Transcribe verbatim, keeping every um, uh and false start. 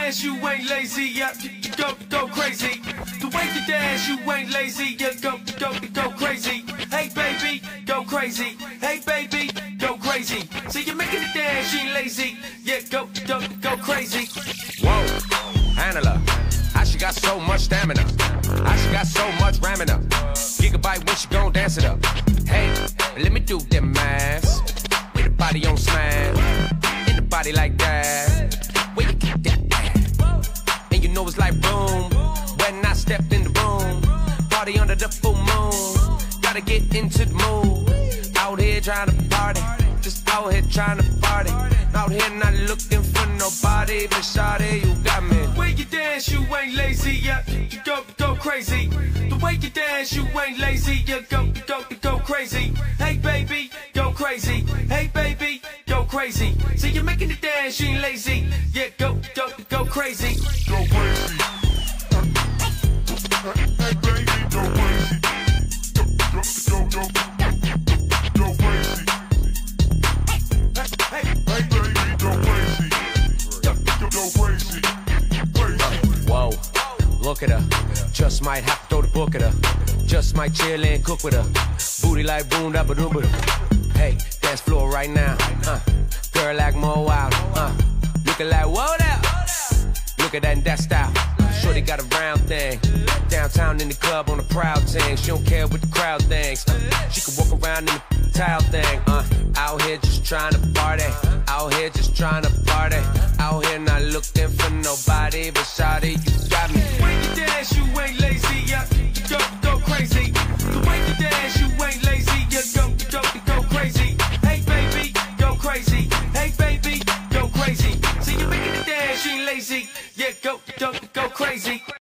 dance, you ain't lazy, yeah, you go, go crazy. The way you dance, you ain't lazy, yeah, go, go, go crazy. Hey baby, go crazy. Hey baby, go crazy. So you're making it dance, you ain't lazy, yeah, go, go, go crazy. Whoa, handler, how she got so much stamina? How she got so much ramming up? Gigabyte when she gon' dance it up. Hey, let me do that math. With the body on smash, in the body like that. Where you keep that ass? And you know it's like boom. When I stepped in the room, party under the full moon. Gotta get into the mood. Out here trying to party, just out here trying to party. Out here not looking for nobody, but shawty, you got me. The way you dance, you ain't lazy, yeah, you go, go crazy. The way you dance, you ain't lazy, yeah, go, go, go crazy. Hey baby, go crazy. Hey baby, go crazy. So you're making it dance, you ain't lazy, yeah, go, go, go crazy. Go crazy. Hey baby, go crazy. Go, go, go, go, go crazy. Hey, hey, Hey baby, go crazy. Go, go, go crazy. Crazy. Whoa, look at her. Just might have to throw the book at her. Just might chill and cook with her. Booty like boom, da ba doom ba doom. Hey, dance floor right now, huh? Girl like more wild, huh? Looking like whoa there. Look at that and that style. Shorty got a round thing. Downtown in the club on a proud thing. She don't care what the crowd thinks. Uh, she can walk around in the tile thing. Uh, out here just trying to party. Out here just trying to party. Out here not looking for nobody, but shawty, you got me. when you dance, you ain't lazy, yeah, you go, go crazy. The way you dance, you ain't lazy, yeah, go, go, go crazy. Hey baby, go crazy. Hey baby, go crazy. So you're making it dance, you ain't lazy, yeah, go, go, go crazy.